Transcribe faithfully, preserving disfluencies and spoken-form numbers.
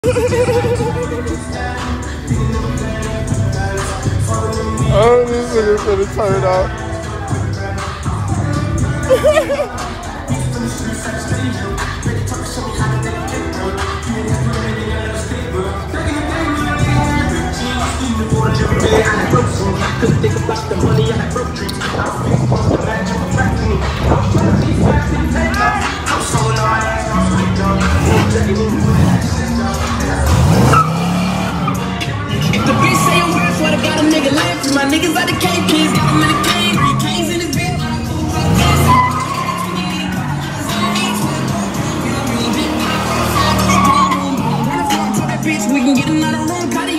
Oh, this nigga's gonna turn up. My niggas out the cave kids, got them in the cave, three K's in the bitch. We can get another room,